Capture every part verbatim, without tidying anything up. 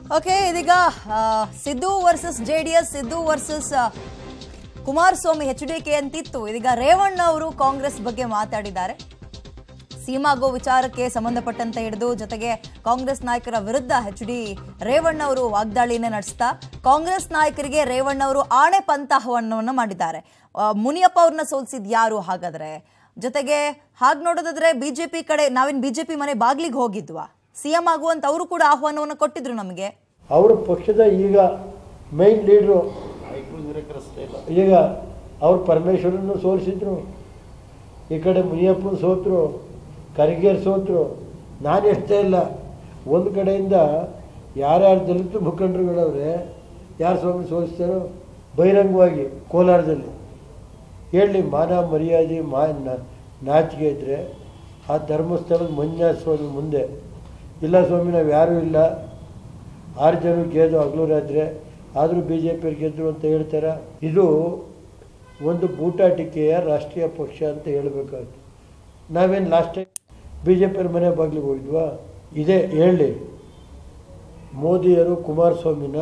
Okay ಇದೀಗ Siddu versus JDS Siddu versus Kumaraswamy H D K ಅಂತಿತ್ತು. ಇದೀಗ ರೇವಣ್ಣ ಅವರು ಕಾಂಗ್ರೆಸ್ ಬಗ್ಗೆ ಮಾತಾಡಿದ್ದಾರೆ. ಸೀಮಾಗೋ ವಿಚಾರಕ್ಕೆ ಸಂಬಂಧಪಟ್ಟಂತೆ ಹಿಡಿದು ಜೊತೆಗೆ ಕಾಂಗ್ರೆಸ್ ನಾಯಕರ ವಿರುದ್ಧ ಎಚ್ ಡಿ ರೇವಣ್ಣ ಅವರು ವಾಗ್ದಾಳಿಯನ್ನ ನಡೆಸ್ತಾ ಕಾಂಗ್ರೆಸ್ ನಾಯಕರಿಗೆ ರೇವಣ್ಣ ಅವರು ಆಣೆ ಪಂಥಾಹವನ್ನ ಮಾಡಿದ್ದಾರೆ. ಮುನಿಯಪ್ಪ ಅವ್ರನ್ನ ಸೋಲಿಸಿದ್ ಯಾರು ಹಾಗಾದ್ರೆ? ಜೊತೆಗೆ ಹಾಗೆ ನೋಡೋದಾದ್ರೆ ಬಿಜೆಪಿ ಕಡೆ ನಾವೇನ್ ಬಿಜೆಪಿ ಮನೆ ಬಾಗ್ಲಿಗೆ ಹೋಗಿದ್ವಾ, ಸಿಎಂ ಆಗುವಂತ ಅವರು ಕೂಡ ಆಹ್ವಾನವನ್ನು ಕೊಟ್ಟಿದ್ರು ನಮಗೆ. ಅವರ ಪಕ್ಷದ ಈಗ ಮೈನ್ ಲೀಡ್ರು ಈಗ ಅವ್ರು ಪರಮೇಶ್ವರನ್ನು ಸೋಲಿಸಿದ್ರು, ಈ ಕಡೆ ಮುನಿಯಪ್ಪನ ಸೋತರು, ಕರಿಗೇರ್ ಸೋತರು. ನಾನು ಹೇಳ್ತಾ ಇಲ್ಲ, ಒಂದು ಕಡೆಯಿಂದ ಯಾರ್ಯಾರು ದಲಿತ ಮುಖಂಡರುಗಳವ್ರೆ ಯಾರು ಸ್ವಾಮಿ ಸೋಲಿಸ್ತಾರೋ ಬಹಿರಂಗವಾಗಿ ಕೋಲಾರದಲ್ಲಿ ಹೇಳಿ, ಮಾನ ಮರ್ಯಾದೆ ಮಾ ನಾಚಿಕೆ ಇದ್ದರೆ ಆ ಧರ್ಮಸ್ಥಳದ ಮಂಜುನಾಥ ಸ್ವಾಮಿ ಮುಂದೆ ಇಲ್ಲ ಸ್ವಾಮಿ ನಾವು ಯಾರೂ ಇಲ್ಲ, ಆರು ಜನ ಗೆದ್ದು ಹಗಲು ರಾತ್ರಿ ಆದರೂ ಬಿ ಜೆ ಪಿಯವ್ರು ಗೆದ್ದರು ಅಂತ ಹೇಳ್ತಾರೆ. ಇದು ಒಂದು ಬೂಟಾಟಿಕೆಯ ರಾಷ್ಟ್ರೀಯ ಪಕ್ಷ ಅಂತ ಹೇಳಬೇಕಾಗುತ್ತೆ. ನಾವೇನು ಲಾಸ್ಟ್ ಟೈಮ್ ಬಿ ಜೆ ಪಿಯವ್ರ ಮನೆ ಬಾಗಿಲಿಗೆ ಹೋಗಿದ್ವಾ? ಇದೇ ಹೇಳಿ, ಮೋದಿಯವರು ಕುಮಾರಸ್ವಾಮಿನ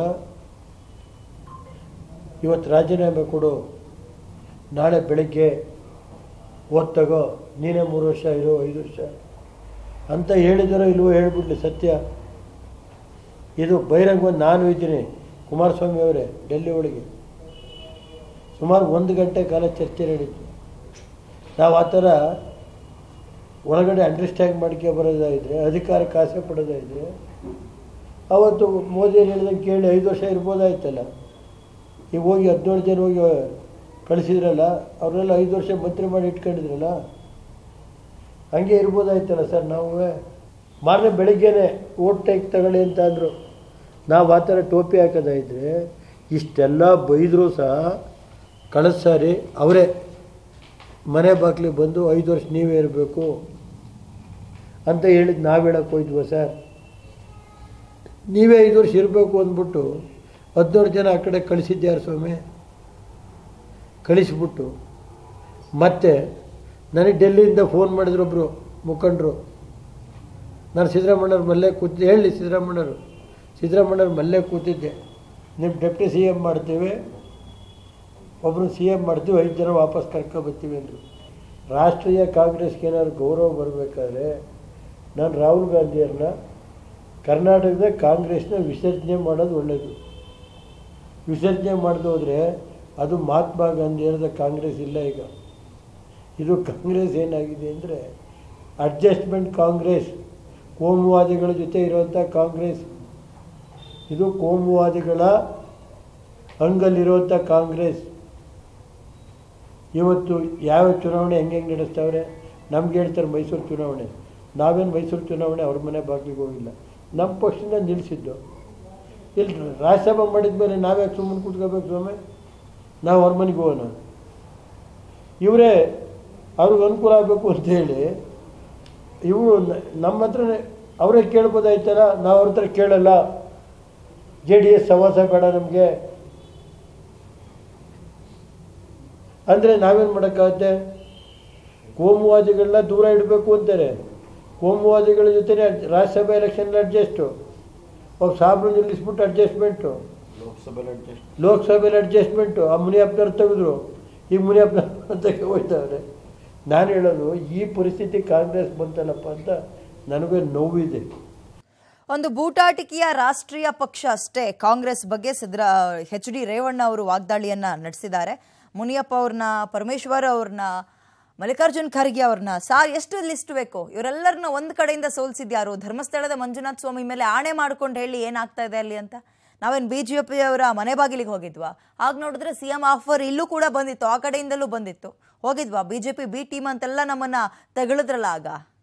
ಇವತ್ತು ರಾಜೀನಾಮೆ ಕೊಡು, ನಾಳೆ ಬೆಳಗ್ಗೆ ಓದ್ತಗೋ, ನೀನೇ ಮೂರು ವರ್ಷ ಇರೋ ಐದು ವರ್ಷ ಅಂತ ಹೇಳಿದಾರೋ ಇಲ್ವೋ ಹೇಳ್ಬಿಡ್ಲಿ ಸತ್ಯ. ಇದು ಬಹಿರಂಗ. ನಾನು ಇದ್ದೀನಿ ಕುಮಾರಸ್ವಾಮಿ ಅವರೇ ಡೆಲ್ಲಿ ಒಳಗೆ ಸುಮಾರು ಒಂದು ಗಂಟೆ ಕಾಲ ಚರ್ಚೆ ನಡೀತು. ನಾವು ಆ ಥರ ಒಳಗಡೆ ಅಂಡರ್ಸ್ಟ್ಯಾಂಡ್ ಮಾಡ್ಕೊ ಬರೋದಾಯಿದ್ರೆ, ಅಧಿಕಾರಕ್ಕೆ ಆಸೆ ಪಡೋದಾಯಿದ್ರೆ ಅವತ್ತು ಮೋದಿ ಏನು ಹೇಳಿದಂಗೆ ಕೇಳಿ ಐದು ವರ್ಷ ಇರ್ಬೋದಾಯ್ತಲ್ಲ. ಈಗ ಹೋಗಿ ಹದಿನೇಳು ಜನ ಹೋಗಿ ಕಳಿಸಿದ್ರಲ್ಲ, ಅವರೆಲ್ಲ ಐದು ವರ್ಷ ಮಂತ್ರಿ ಮಾಡಿ ಇಟ್ಕೊಂಡಿದ್ರಲ್ಲ, ಹಂಗೆ ಇರ್ಬೋದಾಯ್ತಲ್ಲ ಸರ್. ನಾವು ಮಾರನೇ ಬೆಳಗ್ಗೆನೆ ಓಟ್ ಟೈಕ್ ತಗೊಳ್ಳಿ ಅಂತ ಅಂದರು. ನಾವು ಆ ಥರ ಟೋಪಿ ಹಾಕೋದಾಯಿದ್ರೆ ಇಷ್ಟೆಲ್ಲ ಬೈದರೂ ಸಹ ಕಳೆದ ಸಾರಿ ಅವರೇ ಮನೆ ಬಾಗಿಲಿಗೆ ಬಂದು ಐದು ವರ್ಷ ನೀವೇ ಇರಬೇಕು ಅಂತ ಹೇಳಿದ್ದು ನಾವು ಹೇಳಕ್ಕೆ ಹೋಯ್ದ್ವ ಸರ್? ನೀವೇ ಐದು ವರ್ಷ ಇರಬೇಕು ಅಂದ್ಬಿಟ್ಟು ಹದಿನೇಳು ಜನ ಆ ಕಡೆ ಕಳಿಸಿದ್ಯಾರು ಸ್ವಾಮಿ? ಕಳಿಸ್ಬಿಟ್ಟು ಮತ್ತೆ ನನಗೆ ಡೆಲ್ಲಿಯಿಂದ ಫೋನ್ ಮಾಡಿದ್ರೊಬ್ಬರು ಮುಖಂಡರು, ನಾನು ಸಿದ್ದರಾಮಯ್ಯವ್ರ ಮಲ್ಲೇ ಕೂತಿದ್ದೆ. ಹೇಳಿ ಸಿದ್ದರಾಮಯ್ಯವರು ಸಿದ್ದರಾಮಯ್ಯವ್ರ ಮಲ್ಲೇ ಕೂತಿದ್ದೆ, ನಿಮ್ಮ ಡೆಪ್ಟಿ ಸಿ ಎಮ್ ಮಾಡ್ತೀವಿ, ಒಬ್ಬರು ಸಿ ಎಮ್ ಮಾಡ್ತೀವಿ, ಐದು ಜನ ವಾಪಸ್ ಕರ್ಕೊಬರ್ತೀವಿ ಅಂದರು. ರಾಷ್ಟ್ರೀಯ ಕಾಂಗ್ರೆಸ್ಗೆ ಏನಾದ್ರು ಗೌರವ ಬರಬೇಕಾದ್ರೆ ನಾನು ರಾಹುಲ್ ಗಾಂಧಿಯವ್ರನ್ನ ಕರ್ನಾಟಕದ ಕಾಂಗ್ರೆಸ್ನ ವಿಸರ್ಜನೆ ಮಾಡೋದು ಒಳ್ಳೆಯದು. ವಿಸರ್ಜನೆ ಮಾಡದೆ ಹೋದರೆ ಅದು ಮಹಾತ್ಮ ಗಾಂಧಿಯವ್ರದ ಕಾಂಗ್ರೆಸ್ ಇಲ್ಲ. ಈಗ ಇದು ಕಾಂಗ್ರೆಸ್ ಏನಾಗಿದೆ ಅಂದರೆ ಅಡ್ಜಸ್ಟ್ಮೆಂಟ್ ಕಾಂಗ್ರೆಸ್, ಕೋಮುವಾದಿಗಳ ಜೊತೆ ಇರುವಂಥ ಕಾಂಗ್ರೆಸ್. ಇದು ಕೋಮುವಾದಿಗಳ ಅಂಗಲ್ಲಿರುವಂಥ ಕಾಂಗ್ರೆಸ್. ಇವತ್ತು ಯಾವ ಚುನಾವಣೆ ಹೆಂಗೆ ಹೆಂಗೆ ನಡೆಸ್ತಾವ್ರೆ ನಮ್ಗೆ ಹೇಳ್ತಾರೆ ಮೈಸೂರು ಚುನಾವಣೆ. ನಾವೇನು ಮೈಸೂರು ಚುನಾವಣೆ ಅವ್ರ ಮನೆ ಬಾಗಿಲಿಗೆ ಹೋಗಿಲ್ಲ, ನಮ್ಮ ಪಕ್ಷದಿಂದ ನಿಲ್ಲಿಸಿದ್ದು. ಇಲ್ಲಿ ರಾಜ್ಯಸಭಾ ಮಾಡಿದ ಮೇಲೆ ನಾವ್ಯಾಕೆ ಸುಮ್ಮನೆ ಕೂತ್ಕೋಬೇಕು ಸ್ವಾಮಿ? ನಾವು ಅವ್ರ ಮನೆಗೆ ಹೋಗೋಣ. ಇವರೇ ಅವ್ರಿಗೆ ಅನುಕೂಲ ಆಗಬೇಕು ಅಂತೇಳಿ ಇವರು ನಮ್ಮ ಹತ್ರನೇ ಅವರೇ ಕೇಳ್ಬೋದಾಯ್ತಲ್ಲ, ನಾವು ಅವ್ರ ಹತ್ರ ಕೇಳಲ್ಲ. ಜೆ ಡಿ ಎಸ್ ಸವಾಸ ಬೇಡ ನಮಗೆ ಅಂದರೆ ನಾವೇನು ಮಾಡೋಕ್ಕಾಗುತ್ತೆ? ಕೋಮುವಾದಿಗಳನ್ನ ದೂರ ಇಡಬೇಕು ಅಂತಾರೆ. ಕೋಮುವಾದಿಗಳ ಜೊತೆ ರಾಜ್ಯಸಭೆ ಎಲೆಕ್ಷನ್ ಅಡ್ಜಸ್ಟು, ಒಬ್ಬ ಸಾಬ್ರು ನಿಲ್ಲಿಸ್ಬಿಟ್ಟು ಅಡ್ಜಸ್ಟ್ಮೆಂಟು, ಲೋಕಸಭೆಯಲ್ಲಿ ಅಡ್ಜಸ್ಟ್ಮೆಂಟು. ಆ ಮುನಿಯಪ್ಪನವ್ರು ತೆಗೆದ್ರು, ಈಗ ಮುನಿಯಪ್ಪನ ತೆಗೆ ಹೋಯ್ತವ್ರೆ. ನಾನು ಹೇಳೋದು ಈ ಪರಿಸ್ಥಿತಿ ಕಾಂಗ್ರೆಸ್ ಬಂತಲ್ಲಪ್ಪ ಅಂತ ನನಗೆ ನೋವಿದೆ. ಒಂದು ಬೂಟಾಟಿಕೆಯ ರಾಷ್ಟ್ರೀಯ ಪಕ್ಷ ಅಷ್ಟೇ ಕಾಂಗ್ರೆಸ್ ಬಗ್ಗೆ ಸಿದ್ದರಾ ಎಚ್ ಡಿ ರೇವಣ್ಣ ಅವರು ವಾಗ್ದಾಳಿಯನ್ನ ನಡೆಸಿದ್ದಾರೆ. ಮುನಿಯಪ್ಪ ಅವ್ರನ್ನ, ಪರಮೇಶ್ವರ್ ಅವ್ರನ್ನ, ಮಲ್ಲಿಕಾರ್ಜುನ್ ಖರ್ಗೆ ಅವ್ರನ್ನ, ಸಾರ್ ಎಷ್ಟು ಲಿಸ್ಟ್ ಬೇಕು? ಇವರೆಲ್ಲರನ್ನ ಒಂದು ಕಡೆಯಿಂದ ಸೋಲಿಸಿದ್ಯಾರು? ಧರ್ಮಸ್ಥಳದ ಮಂಜುನಾಥ ಸ್ವಾಮಿ ಮೇಲೆ ಆಣೆ ಮಾಡ್ಕೊಂಡು ಹೇಳಿ ಏನಾಗ್ತಾ ಇದೆ ಅಲ್ಲಿ ಅಂತ. ನಾವೇನು ಬಿ ಜೆ ಪಿಯವರ ಮನೆ ಬಾಗಿಲಿಗೆ ಹೋಗಿದ್ವಾ? ಆಗ ನೋಡಿದ್ರೆ ಸಿ ಎಂ ಆಫರ್ ಇಲ್ಲೂ ಕೂಡ ಬಂದಿತ್ತು, ಆ ಕಡೆಯಿಂದಲೂ ಬಂದಿತ್ತು. ಹೋಗಿದ್ವಾ? B J P B team ಅಂತೆಲ್ಲ ನಮ್ಮನ್ನ ತೆಗಳಿದ್ರಲ್ಲ ಆಗ.